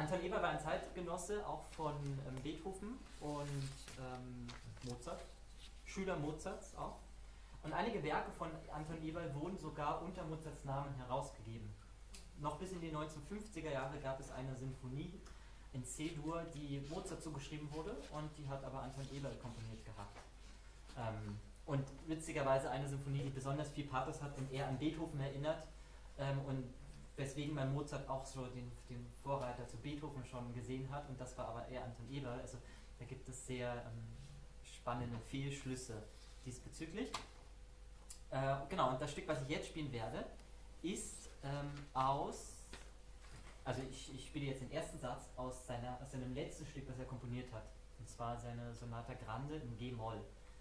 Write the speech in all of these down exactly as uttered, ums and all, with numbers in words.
Anton Eberl war ein Zeitgenosse auch von ähm, Beethoven und ähm, Mozart, Schüler Mozarts auch. Und einige Werke von Anton Eberl wurden sogar unter Mozarts Namen herausgegeben. Noch bis in die neunzehnhundertfünfziger Jahre gab es eine Sinfonie in C-Dur, die Mozart zugeschrieben wurde, und die hat aber Anton Eberl komponiert gehabt. Ähm, und witzigerweise eine Sinfonie, die besonders viel Pathos hat und eher an Beethoven erinnert, ähm, und weswegen man Mozart auch so den, den Vorreiter zu Beethoven schon gesehen hat, und das war aber eher Anton Eberl. Also da gibt es sehr ähm, spannende Fehlschlüsse diesbezüglich. Äh, genau, und das Stück, was ich jetzt spielen werde, ist ähm, aus, also ich, ich spiele jetzt den ersten Satz aus, seiner, aus seinem letzten Stück, was er komponiert hat, und zwar seine Sonata Grande in G-Moll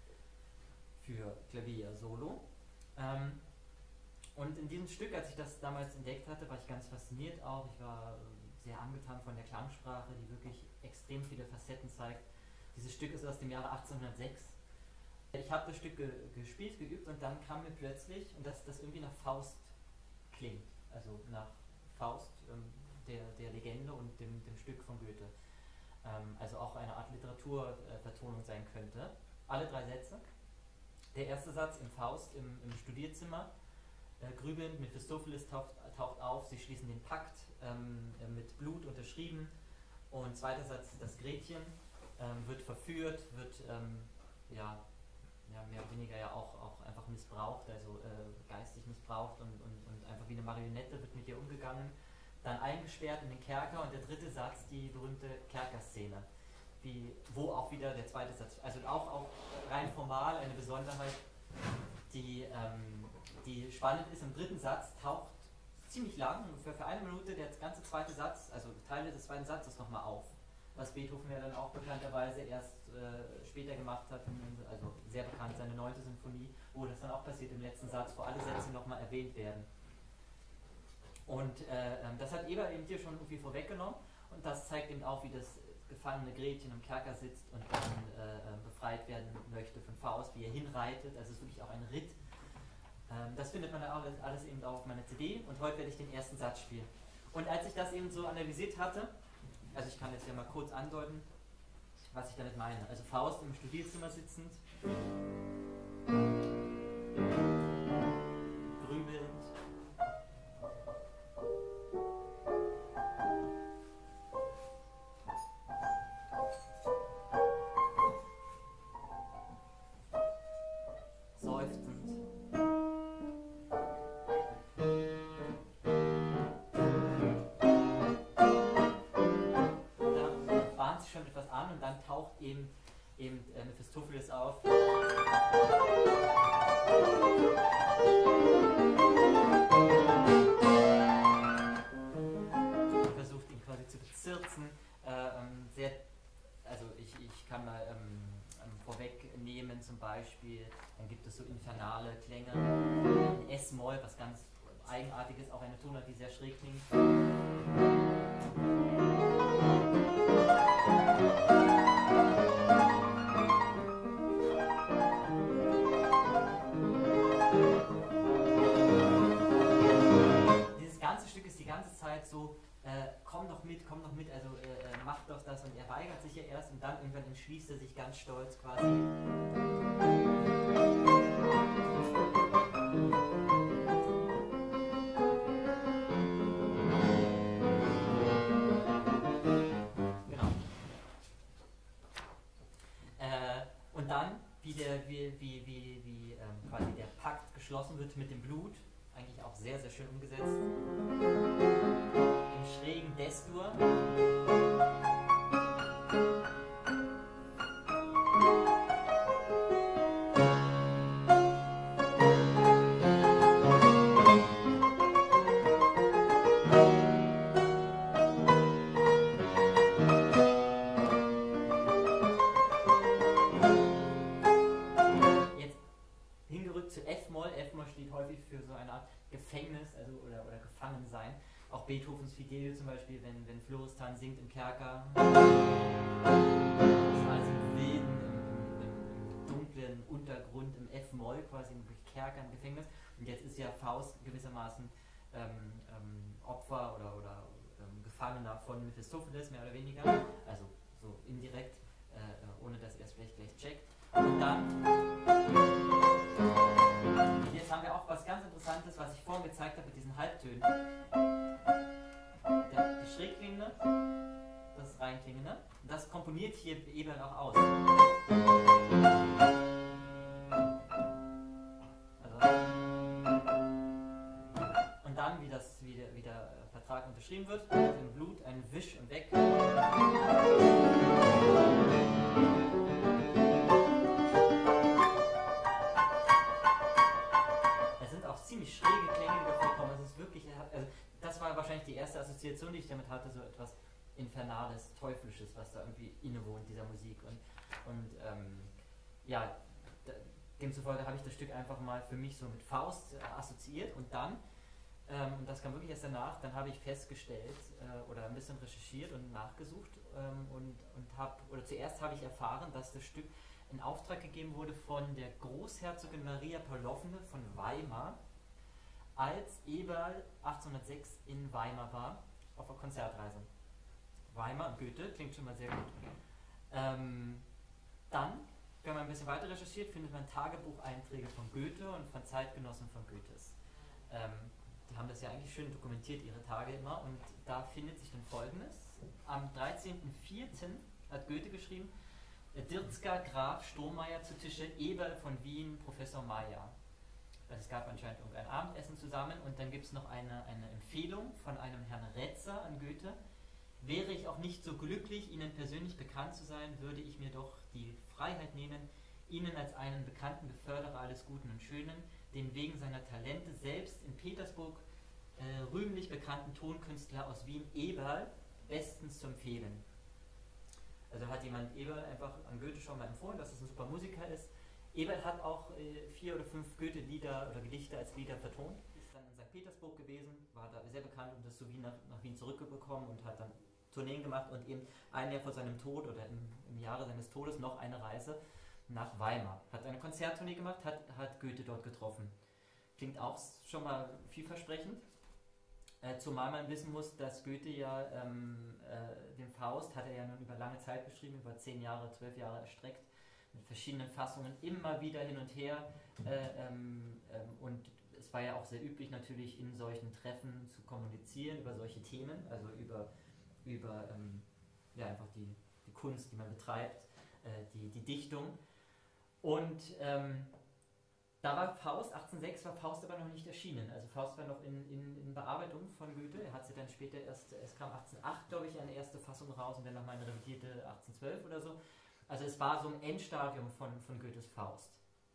für Klavier Solo. Ähm, und in diesem Stück, als ich das damals entdeckt hatte, war ich ganz fasziniert auch. Ich war äh, sehr angetan von der Klangsprache, die wirklich extrem viele Facetten zeigt. Dieses Stück ist aus dem Jahre achtzehnhundertsechs. Ich habe das Stück ge gespielt, geübt, und dann kam mir plötzlich, und das, das irgendwie nach Faust klingt, also nach Faust, ähm, der, der Legende und dem, dem Stück von Goethe. Ähm, also auch eine Art Literaturvertonung äh, sein könnte. Alle drei Sätze. Der erste Satz im Faust, im, im Studierzimmer, äh, grübelnd, Mephistopheles taucht, taucht auf, sie schließen den Pakt, ähm, äh, mit Blut unterschrieben. Und zweiter Satz, das Gretchen ähm, wird verführt, wird ähm, ja, ja, mehr oder weniger ja auch, auch einfach missbraucht, also äh, geistig missbraucht, und, und, und einfach wie eine Marionette wird mit ihr umgegangen. Dann eingesperrt in den Kerker, und der dritte Satz, die berühmte Kerkerszene, wie, wo auch wieder der zweite Satz, also auch, auch rein formal eine Besonderheit, die, ähm, die spannend ist. Im dritten Satz taucht ziemlich lang, ungefähr für eine Minute, der ganze zweite Satz, also Teile des zweiten Satzes nochmal auf, was Beethoven ja dann auch bekannterweise erst äh, später gemacht hat, also sehr bekannt, seine neunte Sinfonie, wo das dann auch passiert im letzten Satz, wo alle Sätze nochmal erwähnt werden. Und äh, das hat Eberl eben hier schon irgendwie vorweggenommen, und das zeigt eben auch, wie das gefangene Gretchen im Kerker sitzt und dann äh, befreit werden möchte von Faust, wie er hinreitet. Also es ist wirklich auch ein Ritt. Ähm, das findet man alles, alles eben auch auf meiner C D, und heute werde ich den ersten Satz spielen. Und als ich das eben so analysiert hatte, also ich kann jetzt ja mal kurz andeuten, was ich damit meine. Also Faust im Studierzimmer sitzend, grübelnd, eben, eben äh, Mephistopheles auf. Versucht ihn quasi zu bezirzen. Äh, ähm, sehr, also ich, ich kann mal ähm, ähm, vorwegnehmen zum Beispiel, dann gibt es so infernale Klänge in S-Moll, was ganz eigenartig ist, auch eine Tonart, die sehr schräg klingt. So, äh, komm doch mit, komm doch mit, also äh, mach doch das, und er weigert sich ja erst, und dann irgendwann entschließt er sich ganz stolz quasi. Genau. Äh, und dann, wie, der, wie, wie, wie, wie ähm, quasi der Pakt geschlossen wird mit dem Blut, eigentlich auch sehr, sehr schön umgesetzt. Im schrägen Des-Dur. Jetzt hingerückt zu F-Moll. F-Moll steht häufig für so eine Art Gefängnis, also oder, oder Gefangensein. Auch Beethovens Fidelio zum Beispiel, wenn, wenn Florestan singt im Kerker. Das ist alles im Wilden, im, im, im dunklen Untergrund, im F-Moll, quasi im Kerker, im Gefängnis. Und jetzt ist ja Faust gewissermaßen ähm, ähm, Opfer oder, oder ähm, Gefangener Gefangener von Mephistopheles, mehr oder weniger, also so indirekt, äh, ohne dass er es vielleicht gleich checkt. Und dann, jetzt haben wir auch was ganz Interessantes, was ich vorhin gezeigt habe mit diesen Halbtönen. Der, die Schrägklingende, das Reinklingende, das komponiert hier Eberl auch aus. Und dann, wie, das, wie, der, wie der Vertrag unterschrieben wird, mit dem Blut ein Wisch und weg. Es sind auch ziemlich schräge Klänge, die da vorkommen. Es ist wirklich, also das war wahrscheinlich die erste Assoziation, die ich damit hatte, so etwas Infernales, Teuflisches, was da irgendwie innewohnt, dieser Musik. Und, und ähm, ja, demzufolge habe ich das Stück einfach mal für mich so mit Faust äh, assoziiert und dann, ähm, und das kam wirklich erst danach, dann habe ich festgestellt äh, oder ein bisschen recherchiert und nachgesucht ähm, und, und habe, oder zuerst habe ich erfahren, dass das Stück in Auftrag gegeben wurde von der Großherzogin Maria Pawlowne von Weimar, als Eberl achtzehnhundertsechs in Weimar war, auf einer Konzertreise. Weimar und Goethe, klingt schon mal sehr gut. Ähm, dann, wenn man ein bisschen weiter recherchiert, findet man Tagebucheinträge von Goethe und von Zeitgenossen von Goethes. Ähm, die haben das ja eigentlich schön dokumentiert, ihre Tage immer, und da findet sich dann Folgendes. Am dreizehnten vierten hat Goethe geschrieben, Dirzka Graf Strohmeier zu Tische, Eberl von Wien, Professor Meyer. Also es gab anscheinend irgendein Abendessen zusammen und dann gibt es noch eine, eine Empfehlung von einem Herrn Retzer an Goethe. Wäre ich auch nicht so glücklich, Ihnen persönlich bekannt zu sein, würde ich mir doch die Freiheit nehmen, Ihnen als einen bekannten Beförderer alles Guten und Schönen, den wegen seiner Talente selbst in Petersburg äh, rühmlich bekannten Tonkünstler aus Wien, Eberl, bestens zu empfehlen. Also hat jemand Eberl einfach an Goethe schon mal empfohlen, dass es ein super Musiker ist. Eberl hat auch äh, vier oder fünf Goethe-Lieder oder Gedichte als Lieder vertont. Ist dann in Sankt Petersburg gewesen, war da sehr bekannt und ist zu Wien nach, nach Wien zurückgekommen und hat dann Tourneen gemacht und eben ein Jahr vor seinem Tod oder im, im Jahre seines Todes noch eine Reise nach Weimar. Hat eine Konzerttournee gemacht, hat, hat Goethe dort getroffen. Klingt auch schon mal vielversprechend, äh, zumal man wissen muss, dass Goethe ja ähm, äh, den Faust hat er ja nun über lange Zeit geschrieben, über zehn Jahre, zwölf Jahre erstreckt, mit verschiedenen Fassungen, immer wieder hin und her äh, ähm, ähm, und es war ja auch sehr üblich natürlich in solchen Treffen zu kommunizieren über solche Themen, also über über ähm, ja, einfach die, die Kunst, die man betreibt, äh, die, die Dichtung. Und ähm, da war Faust, achtzehnhundertsechs war Faust aber noch nicht erschienen. Also Faust war noch in, in, in Bearbeitung von Goethe. Er hat sie dann später erst, es kam achtzehnhundertacht, glaube ich, eine erste Fassung raus und dann nochmal eine revidierte achtzehnhundertzwölf oder so. Also es war so ein Endstadium von, von Goethes Faust.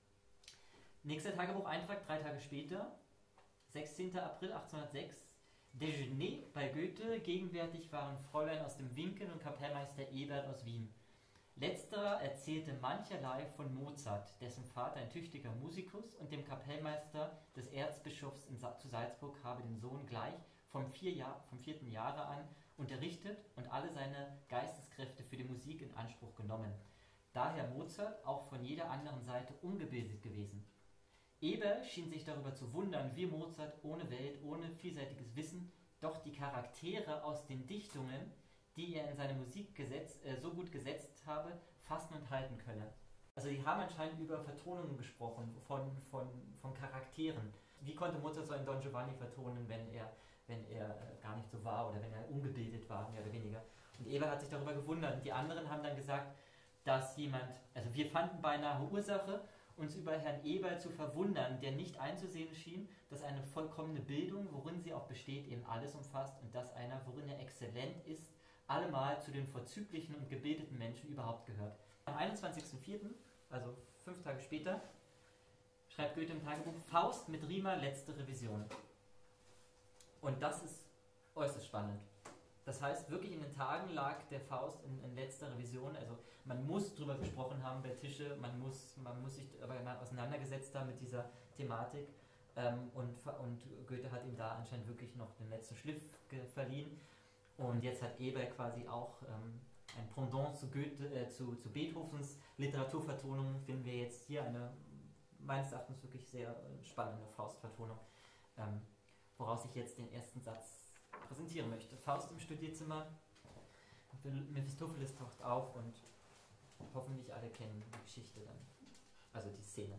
Nächster Tagebucheintrag, drei Tage später, sechzehnten April achtzehnhundertsechs, Déjeuner bei Goethe, gegenwärtig waren Fräulein aus dem Winkel und Kapellmeister Eberl aus Wien. Letzterer erzählte mancherlei von Mozart, dessen Vater ein tüchtiger Musikus und dem Kapellmeister des Erzbischofs in Sa zu Salzburg habe den Sohn gleich vom, vier Jahr, vom vierten Jahre an unterrichtet und alle seine Geisteskräfte für die Musik in Anspruch genommen. Daher Mozart auch von jeder anderen Seite ungebildet gewesen. Eberl schien sich darüber zu wundern, wie Mozart ohne Welt, ohne vielseitiges Wissen, doch die Charaktere aus den Dichtungen, die er in seine Musik gesetzt, äh, so gut gesetzt habe, fassen und halten könne. Also die haben anscheinend über Vertonungen gesprochen, von, von, von Charakteren. Wie konnte Mozart so einen Don Giovanni vertonen, wenn er, wenn er äh, gar nicht so war oder wenn er ungebildet war, mehr oder weniger. Und Eberl hat sich darüber gewundert. Und die anderen haben dann gesagt, dass jemand, also wir fanden beinahe Ursache, uns über Herrn Eberl zu verwundern, der nicht einzusehen schien, dass eine vollkommene Bildung, worin sie auch besteht, eben alles umfasst und dass einer, worin er exzellent ist, allemal zu den vorzüglichen und gebildeten Menschen überhaupt gehört. Am einundzwanzigsten vierten, also fünf Tage später, schreibt Goethe im Tagebuch, Faust mit Riemer, letzte Revision. Und das ist äußerst spannend. Das heißt, wirklich in den Tagen lag der Faust in, in letzter Revision, also man muss drüber gesprochen haben bei Tische, man muss, man muss sich aber auseinandergesetzt haben mit dieser Thematik ähm, und, und Goethe hat ihm da anscheinend wirklich noch den letzten Schliff verliehen und jetzt hat Eberl quasi auch ähm, ein Pendant zu, Goethe, äh, zu, zu Beethovens Literaturvertonung, finden wir jetzt hier eine meines Erachtens wirklich sehr spannende Faustvertonung, ähm, woraus ich jetzt den ersten Satz präsentieren möchte. Faust im Studierzimmer, Mephistopheles taucht auf und hoffentlich alle kennen die Geschichte dann, also die Szene.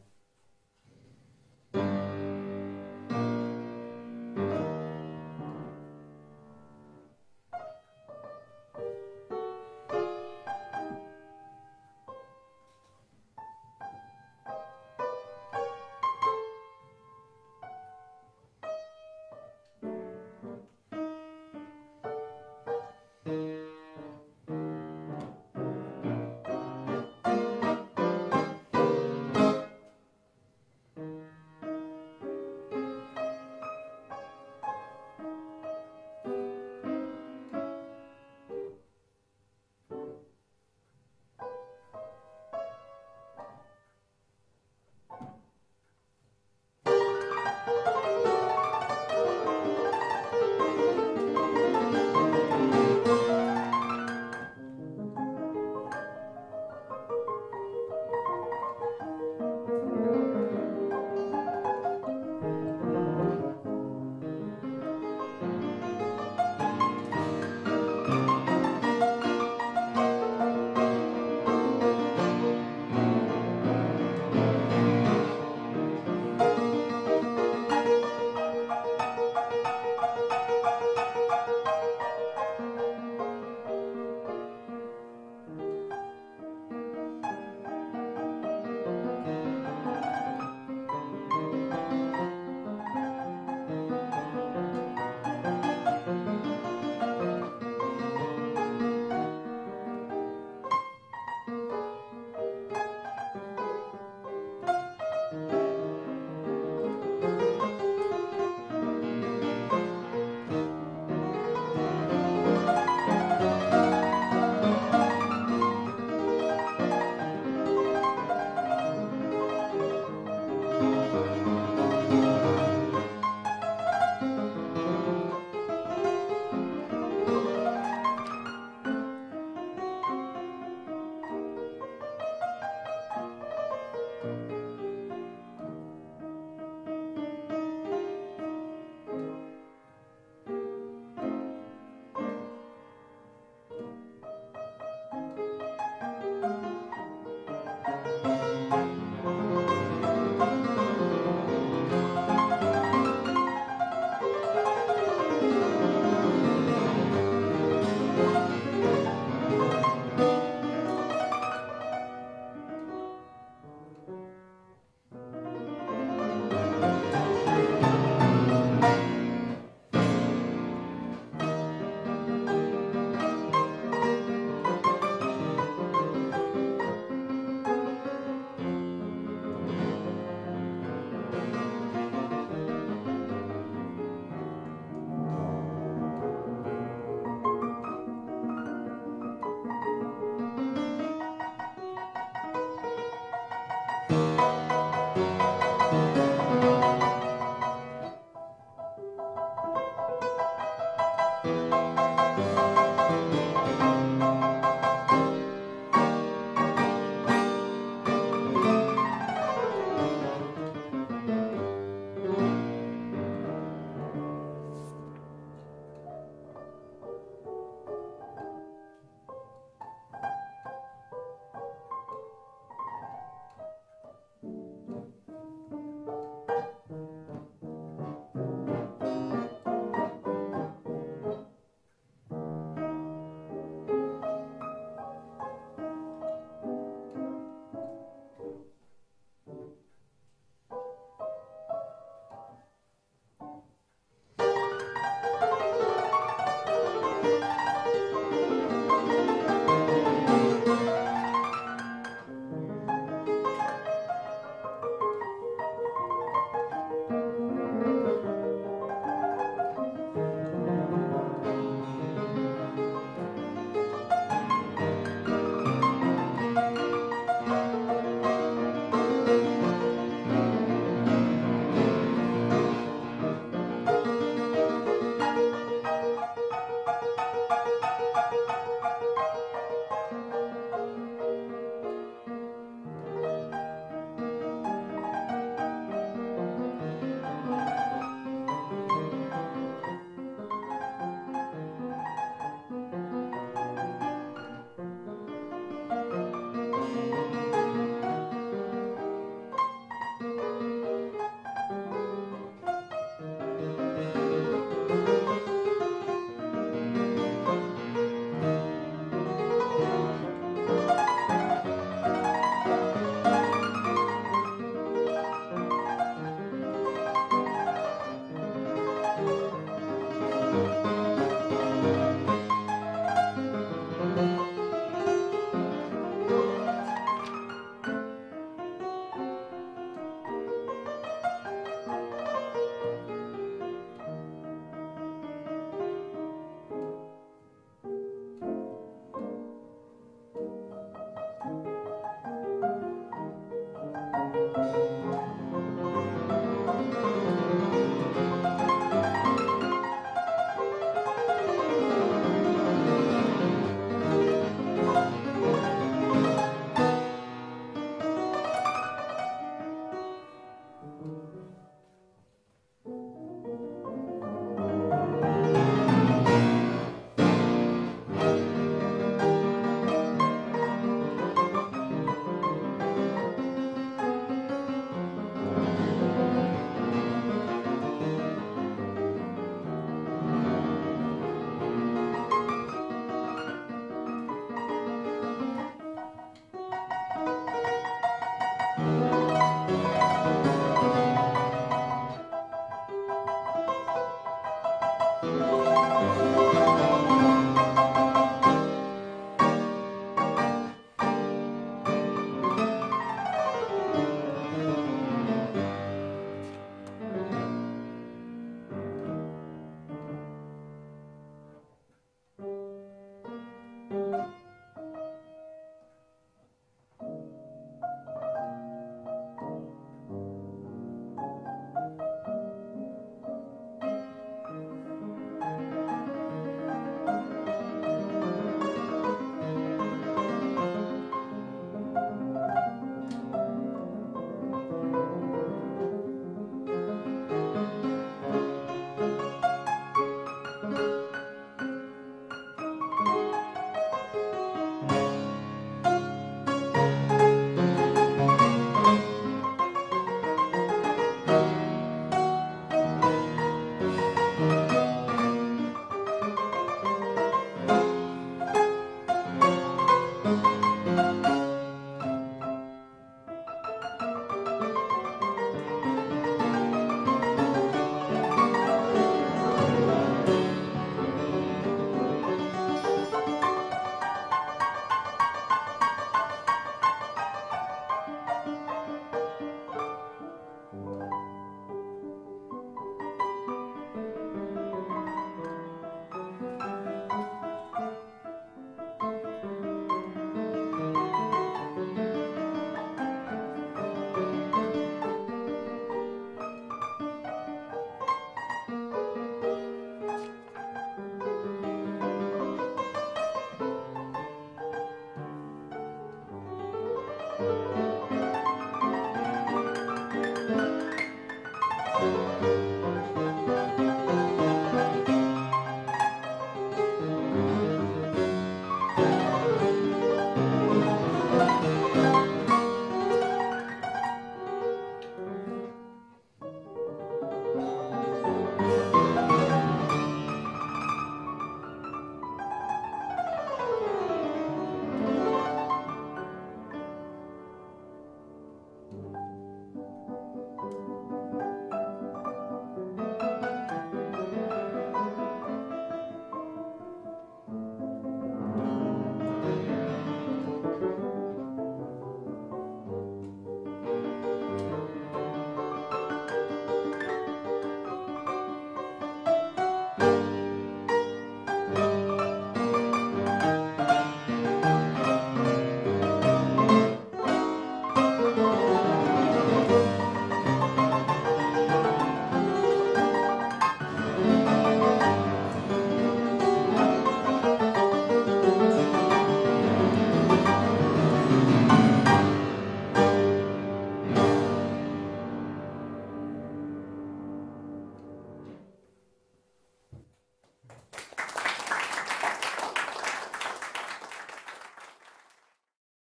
Musik.